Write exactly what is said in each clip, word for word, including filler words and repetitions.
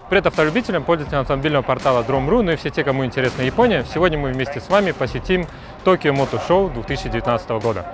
Привет автолюбителям, пользователям автомобильного портала дром точка ру, ну и все те, кому интересна Япония. Сегодня мы вместе с вами посетим Токио Мотор Шоу две тысячи девятнадцатого года.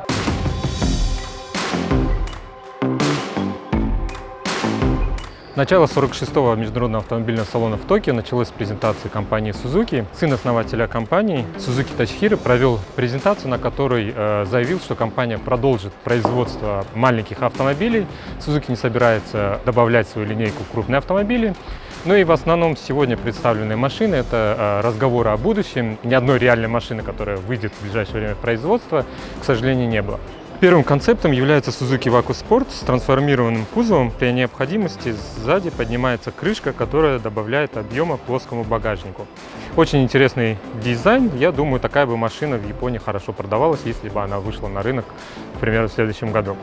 Начало сорок шестого международного автомобильного салона в Токио началось с презентации компании Suzuki. Сын основателя компании Сузуки Тачихиро провел презентацию, на которой э, заявил, что компания продолжит производство маленьких автомобилей. Suzuki не собирается добавлять в свою линейку крупные автомобили. Ну и в основном сегодня представленные машины – это э, разговоры о будущем. Ни одной реальной машины, которая выйдет в ближайшее время в производство, к сожалению, не было. Первым концептом является Suzuki Wako Sport с трансформированным кузовом. При необходимости сзади поднимается крышка, которая добавляет объема плоскому багажнику. Очень интересный дизайн. Я думаю, такая бы машина в Японии хорошо продавалась, если бы она вышла на рынок, к примеру, в следующем году.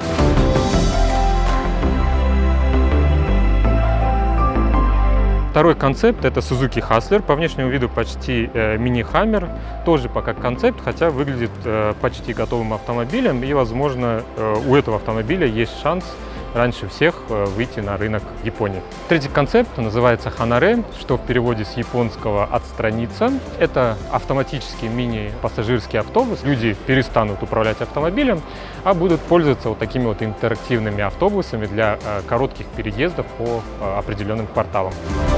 Второй концепт – это Suzuki Hustler. По внешнему виду почти э, мини-хаммер, тоже пока концепт, хотя выглядит э, почти готовым автомобилем. И, возможно, э, у этого автомобиля есть шанс раньше всех э, выйти на рынок Японии. Третий концепт называется Hanaре, что в переводе с японского «отстраниться». Это автоматический мини-пассажирский автобус. Люди перестанут управлять автомобилем, а будут пользоваться вот такими вот интерактивными автобусами для э, коротких переездов по э, определенным кварталам.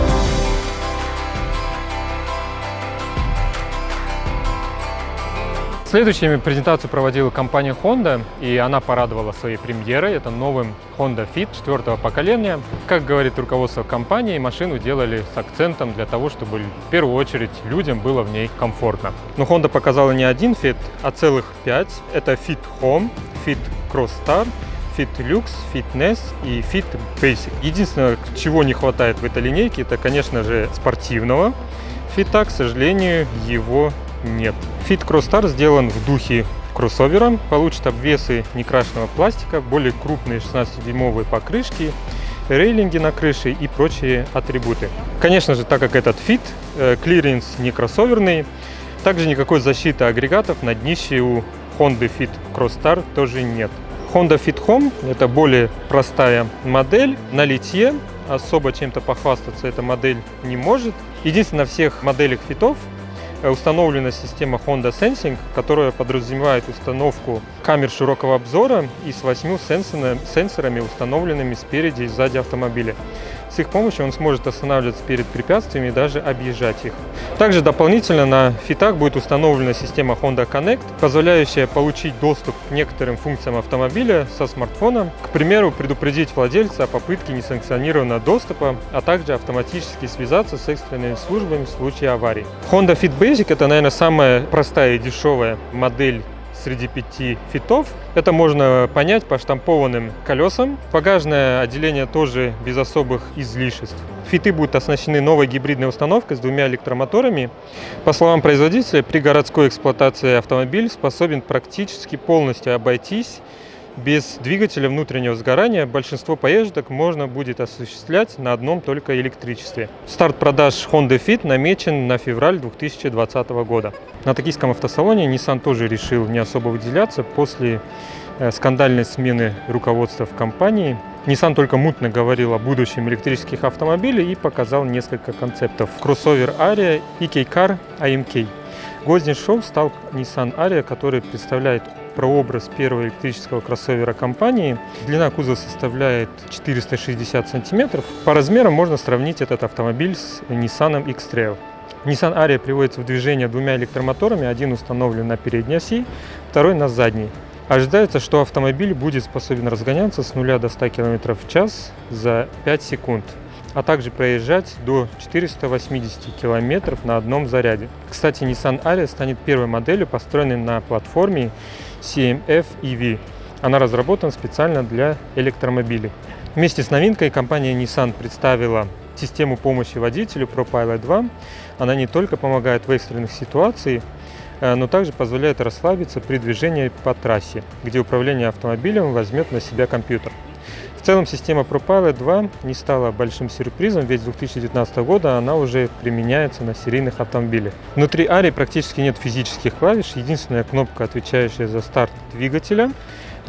Следующими презентацию проводила компания Honda, и она порадовала своей премьерой. Это новым Honda Fit четвертого поколения. Как говорит руководство компании, машину делали с акцентом для того, чтобы в первую очередь людям было в ней комфортно. Но Honda показала не один Fit, а целых пять. Это Fit Home, Fit Cross Star, Fit Lux, Fit Ness и Fit Basic. Единственное, чего не хватает в этой линейке, это, конечно же, спортивного Fit, к сожалению, его нет. Fit Cross Star сделан в духе кроссовера, получит обвесы некрашенного пластика, более крупные шестнадцатидюймовые покрышки, рейлинги на крыше и прочие атрибуты. Конечно же, так как этот Fit, клиренс не кроссоверный, также никакой защиты агрегатов на днище у Honda Fit Cross Star тоже нет. Honda Fit Home – это более простая модель на литье, особо чем-то похвастаться эта модель не может. Единственное, на всех моделях фитов установлена система Honda Sensing, которая подразумевает установку камер широкого обзора и с восьмью сенсорами, установленными спереди и сзади автомобиля. С их помощью он сможет останавливаться перед препятствиями и даже объезжать их. Также дополнительно на фитах будет установлена система Honda Connect, позволяющая получить доступ к некоторым функциям автомобиля со смартфона. К примеру, предупредить владельца о попытке несанкционированного доступа, а также автоматически связаться с экстренными службами в случае аварии. Honda Fit Basic – это, наверное, самая простая и дешевая модель среди пяти фитов. Это можно понять по штампованным колесам. Багажное отделение тоже без особых излишеств. Фиты будут оснащены новой гибридной установкой с двумя электромоторами. По словам производителя, при городской эксплуатации автомобиль способен практически полностью обойтись без двигателя внутреннего сгорания. Большинство поездок можно будет осуществлять на одном только электричестве. Старт продаж Honda Fit намечен на февраль две тысячи двадцатого года. На токийском автосалоне Nissan тоже решил не особо выделяться после э, скандальной смены руководства в компании. Nissan только мутно говорил о будущем электрических автомобилей и показал несколько концептов: кроссовер Ariya и K-Car эй эм кей. Гвоздем шоу стал Nissan Ariya, который представляет прообраз первого электрического кроссовера компании. Длина кузова составляет четыреста шестьдесят сантиметров. По размерам можно сравнить этот автомобиль с Nissan X-Trail. Nissan Ariya приводится в движение двумя электромоторами. Один установлен на передней оси, второй на задней. Ожидается, что автомобиль будет способен разгоняться с нуля до ста километров в час за пять секунд, а также проезжать до четырёхсот восьмидесяти километров на одном заряде. Кстати, Nissan Ariya станет первой моделью, построенной на платформе си эм эф и ви. Она разработана специально для электромобилей. Вместе с новинкой компания Nissan представила систему помощи водителю ProPilot два. Она не только помогает в экстренных ситуациях, но также позволяет расслабиться при движении по трассе, где управление автомобилем возьмет на себя компьютер. В целом система ProPilot два не стала большим сюрпризом, ведь с две тысячи девятнадцатого года она уже применяется на серийных автомобилях. Внутри Ariya практически нет физических клавиш, единственная кнопка, отвечающая за старт двигателя.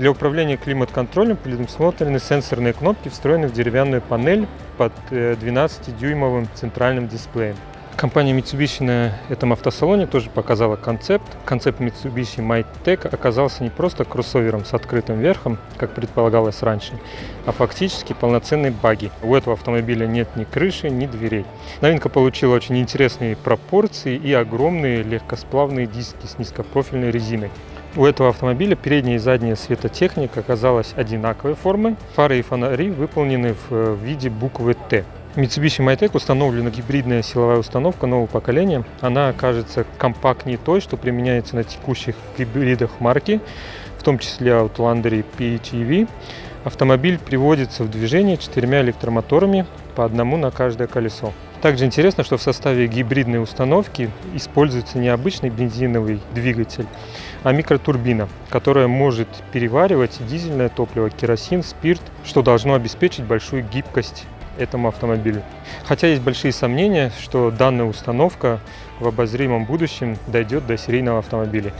Для управления климат-контролем предусмотрены сенсорные кнопки, встроенные в деревянную панель под двенадцатидюймовым центральным дисплеем. Компания Mitsubishi на этом автосалоне тоже показала концепт. Концепт Mitsubishi Mitec оказался не просто кроссовером с открытым верхом, как предполагалось раньше, а фактически полноценной багги. У этого автомобиля нет ни крыши, ни дверей. Новинка получила очень интересные пропорции и огромные легкосплавные диски с низкопрофильной резиной. У этого автомобиля передняя и задняя светотехника оказалась одинаковой формы. Фары и фонари выполнены в виде буквы Т. Mitsubishi Mitec установлена гибридная силовая установка нового поколения. Она окажется компактнее той, что применяется на текущих гибридах марки, в том числе Outlander и пи эйч и ви. Автомобиль приводится в движение четырьмя электромоторами, по одному на каждое колесо. Также интересно, что в составе гибридной установки используется не обычный бензиновый двигатель, а микротурбина, которая может переваривать дизельное топливо, керосин, спирт, что должно обеспечить большую гибкость этому автомобилю. Хотя есть большие сомнения, что данная установка в обозримом будущем дойдет до серийного автомобиля.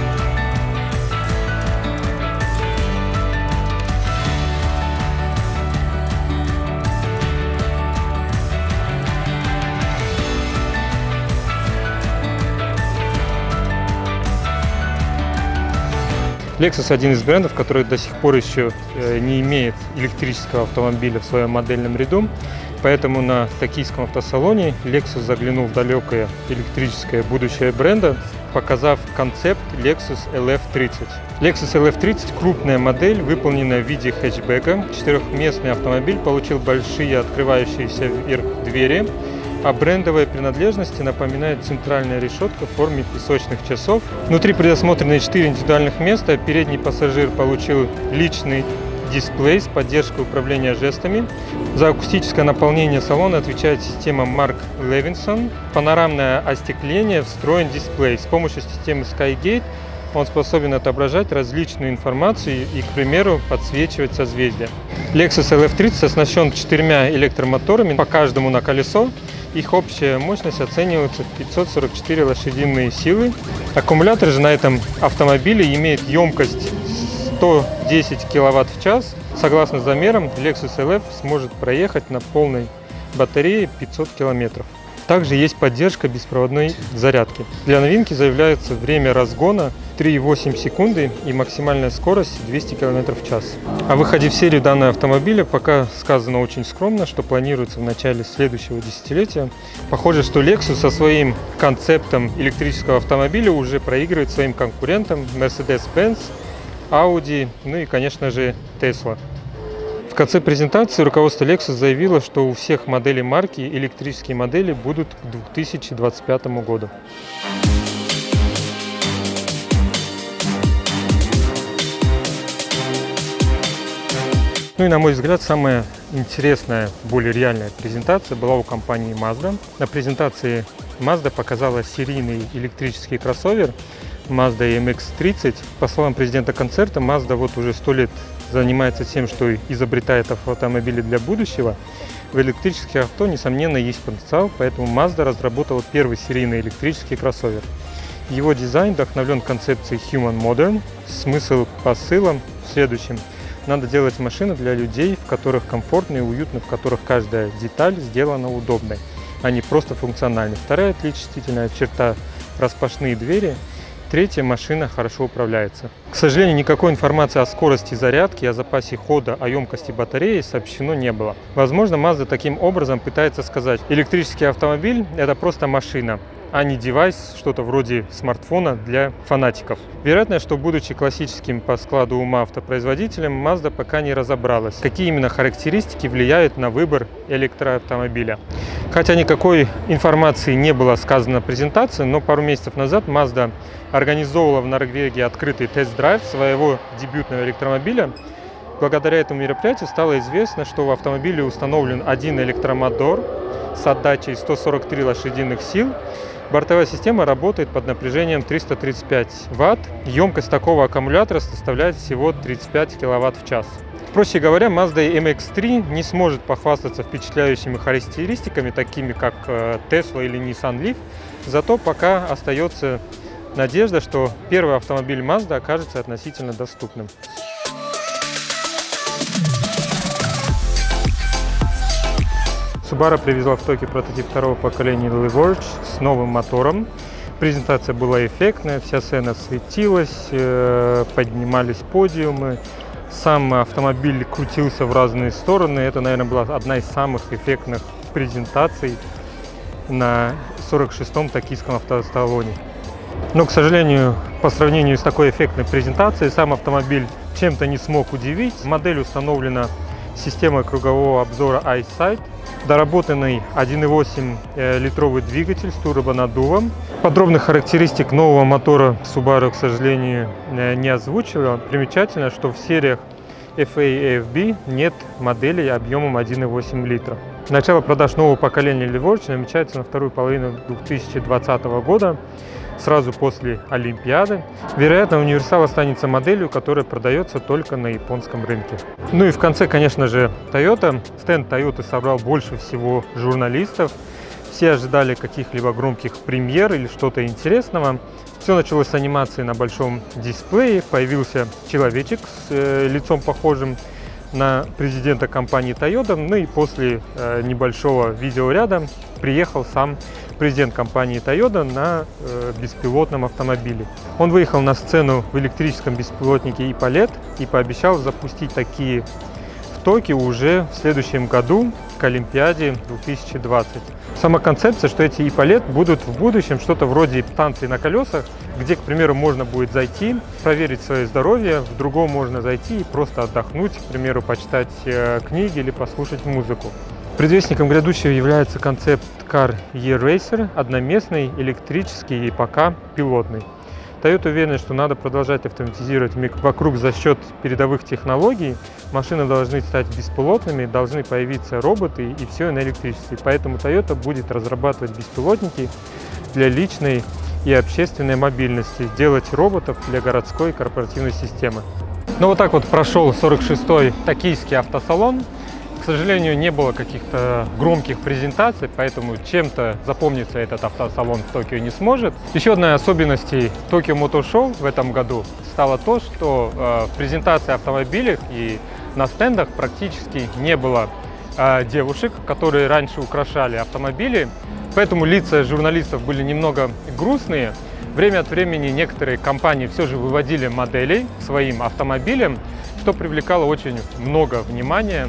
Lexus один из брендов, который до сих пор еще не имеет электрического автомобиля в своем модельном ряду. Поэтому на токийском автосалоне Lexus заглянул в далекое электрическое будущее бренда, показав концепт Lexus эл эф тридцать. Lexus эл эф тридцать – крупная модель, выполненная в виде хэтчбека. Четырехместный автомобиль получил большие открывающиеся вверх двери, а брендовые принадлежности напоминает центральная решетка в форме песочных часов. Внутри предусмотрены четыре индивидуальных места. Передний пассажир получил личный дисплей с поддержкой управления жестами. За акустическое наполнение салона отвечает система Mark Levinson. Панорамное остекление, встроен дисплей. С помощью системы Skygate он способен отображать различную информацию и, к примеру, подсвечивать созвездия. Lexus эл эф тридцать оснащен четырьмя электромоторами, по каждому на колесо. Их общая мощность оценивается в пятьсот сорок четыре лошадиные силы. Аккумулятор же на этом автомобиле имеет емкость сто десять киловатт в час. Согласно замерам, Lexus эл эф сможет проехать на полной батарее пятьсот километров. Также есть поддержка беспроводной зарядки. Для новинки заявляется время разгона три и восемь секунды и максимальная скорость двести километров в час. О выходе в серию данного автомобиля пока сказано очень скромно, что планируется в начале следующего десятилетия. Похоже, что Lexus со своим концептом электрического автомобиля уже проигрывает своим конкурентам Mercedes-Benz, Audi, ну и, конечно же, Tesla. В конце презентации руководство Lexus заявило, что у всех моделей марки электрические модели будут к две тысячи двадцать пятому году. Ну и, на мой взгляд, самая интересная, более реальная презентация была у компании Mazda. На презентации Mazda показала серийный электрический кроссовер Mazda эм икс тридцать. По словам президента концерта, Mazda вот уже сто лет занимается тем, что изобретает автомобили для будущего. В электрических авто, несомненно, есть потенциал, поэтому Mazda разработала первый серийный электрический кроссовер. Его дизайн вдохновлен концепцией Human Modern. Смысл посыла в следующем. Надо делать машины для людей, в которых комфортно и уютно, в которых каждая деталь сделана удобной, а не просто функциональной. Вторая отличительная черта – распашные двери. Третья – машина хорошо управляется. К сожалению, никакой информации о скорости зарядки, о запасе хода, о емкости батареи сообщено не было. Возможно, Mazda таким образом пытается сказать: электрический автомобиль – это просто машина, а не девайс, что-то вроде смартфона для фанатиков. Вероятно, что, будучи классическим по складу ума автопроизводителем, Mazda пока не разобралась, какие именно характеристики влияют на выбор электроавтомобиля. Хотя никакой информации не было сказано на презентации, но пару месяцев назад Mazda организовывала в Норвегии открытый тест-драйв своего дебютного электромобиля. Благодаря этому мероприятию стало известно, что в автомобиле установлен один электромотор с отдачей сто сорок три лошадиных сил. Бортовая система работает под напряжением триста тридцать пять ватт. Емкость такого аккумулятора составляет всего тридцать пять киловатт в час. Проще говоря, Mazda эм икс три не сможет похвастаться впечатляющими характеристиками, такими как Tesla или Nissan Leaf. Зато пока остается надежда, что первый автомобиль Mazda окажется относительно доступным. Subaru привезла в Токио прототип второго поколения Levorge с новым мотором. Презентация была эффектная, вся сцена светилась, поднимались подиумы. Сам автомобиль крутился в разные стороны. Это, наверное, была одна из самых эффектных презентаций на сорок шестом токийском автосалоне. Но, к сожалению, по сравнению с такой эффектной презентацией, сам автомобиль чем-то не смог удивить. В модели установлена система кругового обзора EyeSight, доработанный один и восемь литровый двигатель с турбонаддувом. Подробных характеристик нового мотора Subaru, к сожалению, не озвучила. Примечательно, что в сериях эф эй и эф би нет моделей объемом один и восемь литра. Начало продаж нового поколения Levorge намечается на вторую половину две тысячи двадцатого года, сразу после Олимпиады. Вероятно, универсал останется моделью, которая продается только на японском рынке. Ну и в конце, конечно же, Toyota. Стенд Toyota собрал больше всего журналистов. Все ожидали каких-либо громких премьер или что-то интересного. Все началось с анимации на большом дисплее. Появился человечек с э, лицом похожим на президента компании Toyota. Ну и после э, небольшого видеоряда приехал сам президент компании Toyota на э, беспилотном автомобиле. Он выехал на сцену в электрическом беспилотнике и-Палет и пообещал запустить такие в Токио уже в следующем году, к Олимпиаде две тысячи двадцать. Сама концепция, что эти и-Палет будут в будущем что-то вроде станции на колесах, где, к примеру, можно будет зайти, проверить свое здоровье, в другом можно зайти и просто отдохнуть, к примеру, почитать э, книги или послушать музыку. Предвестником грядущего является концепт-кар E-Racer, одноместный, электрический и пока пилотный. Toyota уверена, что надо продолжать автоматизировать мир вокруг за счет передовых технологий. Машины должны стать беспилотными, должны появиться роботы и все на электричестве. Поэтому Toyota будет разрабатывать беспилотники для личной и общественной мобильности, делать роботов для городской и корпоративной системы. Ну вот так вот прошел сорок шестой токийский автосалон. К сожалению, не было каких-то громких презентаций, поэтому чем-то запомниться этот автосалон в Токио не сможет. Еще одной особенностью Tokyo Motor Show в этом году стало то, что э, в презентации автомобилей и на стендах практически не было э, девушек, которые раньше украшали автомобили, поэтому лица журналистов были немного грустные. Время от времени некоторые компании все же выводили моделей к своим автомобилям, что привлекало очень много внимания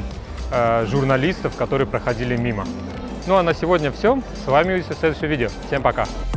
журналистов, которые проходили мимо. Ну а на сегодня все. С вами увидимся в следующем видео. Всем пока!